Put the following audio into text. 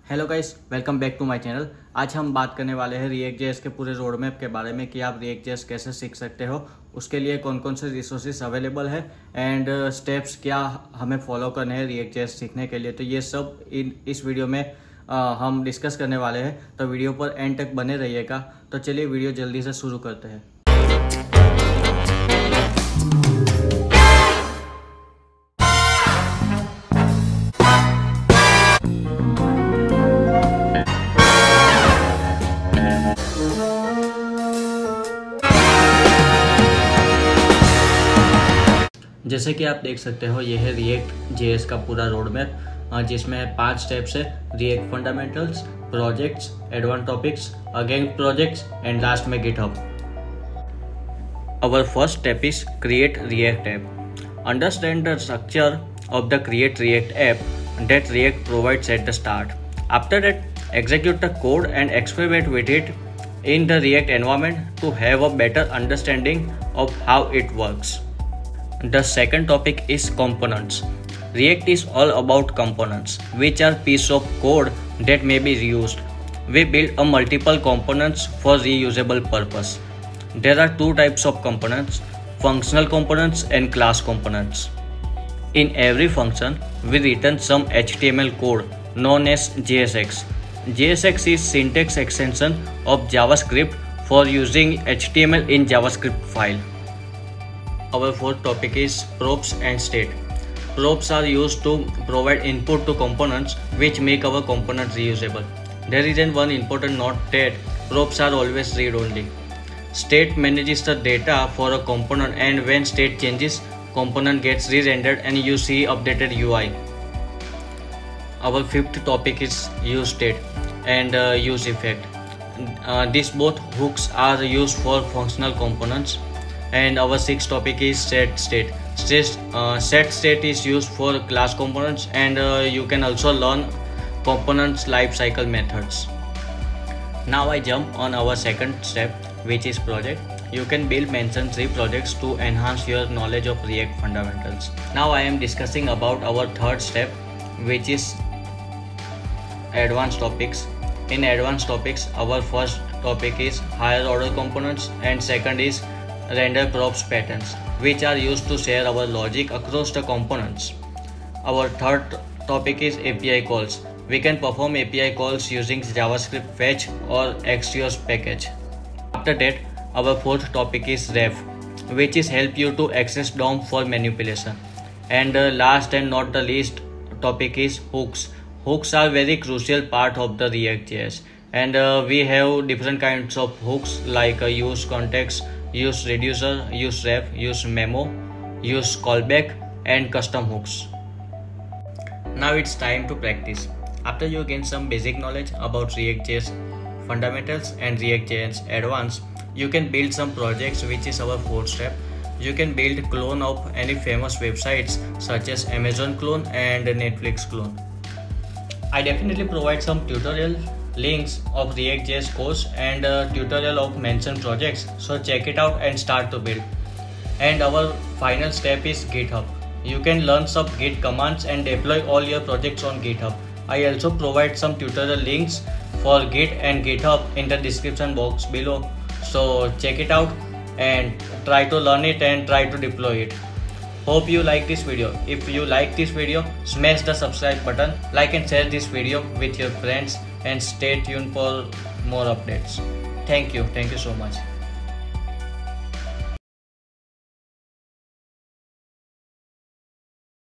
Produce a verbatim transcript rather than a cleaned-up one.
Hello guys, welcome back to my channel. आज हम बात करने वाले हैं रिएक्ट जेएस के पूरे रोड मैप के बारे में कि आप रिएक्ट जेएस कैसे सीख सकते हो, उसके लिए कौन कौन से रिसोर्सेज अवेलेबल है एंड स्टेप्स क्या हमें फॉलो करने हैं रिएक्ट जेएस सीखने के लिए। तो ये सब इन इस वीडियो में आ, हम डिस्कस करने वाले हैं, तो वीडियो पर एंड तक बने रहिएगा। तो चलिए वीडियो जल्दी से शुरू करते हैं। जैसे कि आप देख सकते हो, ये है रिएक्ट जेएस का पूरा रोड मैप, जिसमें पांच स्टेप्स है: React fundamentals, projects, advance topics, again projects and last में GitHub. Our first step is create React app. Understand the structure of the create React app that React provides at the start. After that, execute the code and experiment with it in the React environment to have a better understanding of how it works. The second topic is components. React is all about components, which are pieces of code that may be reused. We build a multiple components for reusable purpose. There are two types of components: functional components and class components. In every function, we return some H T M L code known as J S X. J S X is syntax extension of JavaScript for using H T M L in JavaScript file. Our fourth topic is props and state. Props are used to provide input to components which make our components reusable. There is one important note that props are always read-only. State manages the data for a component, and when state changes, component gets re-rendered and you see updated U I. Our fifth topic is use state and uh, use effect. Uh, these both hooks are used for functional components. And our sixth topic is set state. State uh, set state is used for class components, and uh, you can also learn components lifecycle methods. Now I jump on our second step, which is project. You can build mention three projects to enhance your knowledge of React fundamentals. Now I am discussing about our third step, which is advanced topics. In advanced topics, our first topic is higher order components, and second is render props patterns, which are used to share our logic across the components. Our third topic is A P I calls. We can perform A P I calls using JavaScript fetch or Axios package. After that, our fourth topic is ref, which is help you to access D O M for manipulation. And uh, last and not the least topic is hooks. Hooks are very crucial part of the React J S, and uh, we have different kinds of hooks like uh, use context, use reducer, use ref, use memo, use callback, and custom hooks. Now it's time to practice. After you gain some basic knowledge about React J S fundamentals and React J S advanced, you can build some projects, which is our fourth step. You can build clone of any famous websites such as Amazon clone and Netflix clone. I definitely provide some tutorial links of React J S course and a tutorial of mentioned projects, so check it out and start to build. And our final step is GitHub. You can learn some Git commands and deploy all your projects on GitHub. I also provide some tutorial links for Git and GitHub in the description box below, so check it out and try to learn it and try to deploy it. Hope you like this video. If you like this video, smash the subscribe button, like and share this video with your friends, and stay tuned for more updates. Thank you. Thank you so much.